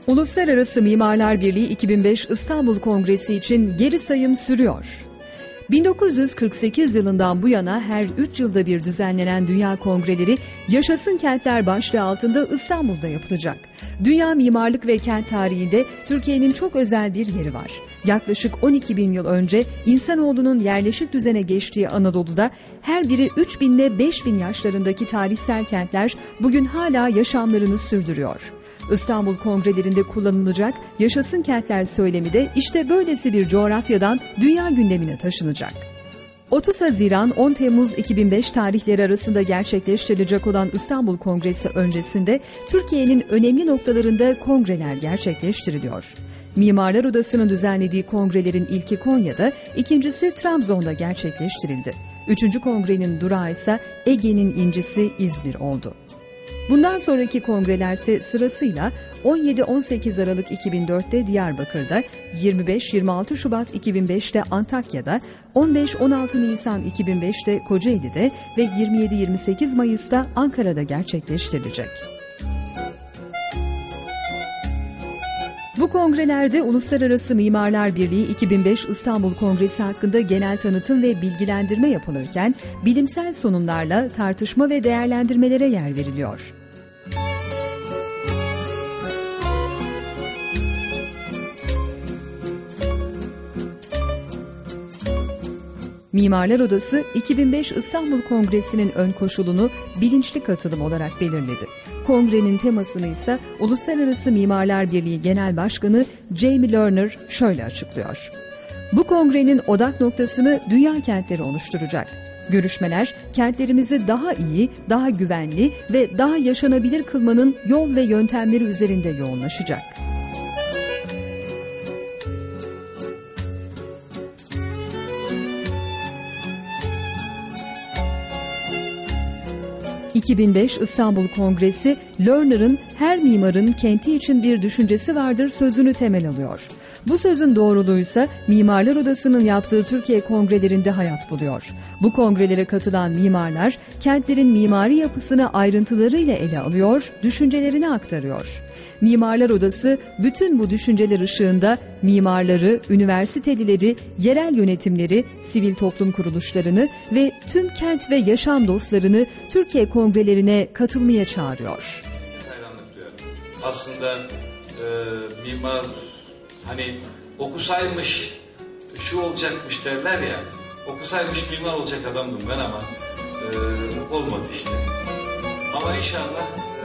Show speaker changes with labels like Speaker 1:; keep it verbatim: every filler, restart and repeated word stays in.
Speaker 1: Uluslararası Mimarlar Birliği iki bin beş İstanbul Kongresi için geri sayım sürüyor. bin dokuz yüz kırk sekiz yılından bu yana her üç yılda bir düzenlenen dünya kongreleri Yaşasın Kentler başlığı altında İstanbul'da yapılacak. Dünya mimarlık ve kent tarihinde Türkiye'nin çok özel bir yeri var. Yaklaşık on iki bin yıl önce insanoğlunun yerleşik düzene geçtiği Anadolu'da her biri üç bin ile beş bin yaşlarındaki tarihsel kentler bugün hala yaşamlarını sürdürüyor. İstanbul kongrelerinde kullanılacak Yaşasın Kentler söylemi de işte böylesi bir coğrafyadan dünya gündemine taşınacak. otuz Haziran on Temmuz iki bin beş tarihleri arasında gerçekleştirilecek olan İstanbul Kongresi öncesinde Türkiye'nin önemli noktalarında kongreler gerçekleştiriliyor. Mimarlar Odası'nın düzenlediği kongrelerin ilki Konya'da, ikincisi Trabzon'da gerçekleştirildi. Üçüncü kongrenin durağı ise Ege'nin incisi İzmir oldu. Bundan sonraki kongrelerse sırasıyla on yedi on sekiz Aralık iki bin dörtte Diyarbakır'da, yirmi beş yirmi altı Şubat iki bin beşte Antakya'da, on beş on altı Nisan iki bin beşte Kocaeli'de ve yirmi yedi yirmi sekiz Mayıs'ta Ankara'da gerçekleştirilecek. Bu kongrelerde Uluslararası Mimarlar Birliği iki bin beş İstanbul Kongresi hakkında genel tanıtım ve bilgilendirme yapılırken bilimsel sunumlarla tartışma ve değerlendirmelere yer veriliyor. Mimarlar Odası iki bin beş İstanbul Kongresi'nin ön koşulunu bilinçli katılım olarak belirledi. Kongrenin temasını ise Uluslararası Mimarlar Birliği Genel Başkanı Jamie Lerner şöyle açıklıyor. Bu kongrenin odak noktasını dünya kentleri oluşturacak. Görüşmeler kentlerimizi daha iyi, daha güvenli ve daha yaşanabilir kılmanın yol ve yöntemleri üzerinde yoğunlaşacak. iki bin beş İstanbul Kongresi, Lerner'ın her mimarın kenti için bir düşüncesi vardır sözünü temel alıyor. Bu sözün doğruluğuysa Mimarlar Odası'nın yaptığı Türkiye kongrelerinde hayat buluyor. Bu kongrelere katılan mimarlar, kentlerin mimari yapısını ayrıntılarıyla ele alıyor, düşüncelerini aktarıyor. Mimarlar Odası bütün bu düşünceler ışığında mimarları, üniversitelileri, yerel yönetimleri, sivil toplum kuruluşlarını ve tüm kent ve yaşam dostlarını Türkiye kongrelerine katılmaya çağırıyor.
Speaker 2: Hayranlık duyuyorum. Aslında e, mimar hani okusaymış şu olacakmış derler ya, okusaymış mimar olacak adamdım ben ama e, olmadı işte. Ama inşallah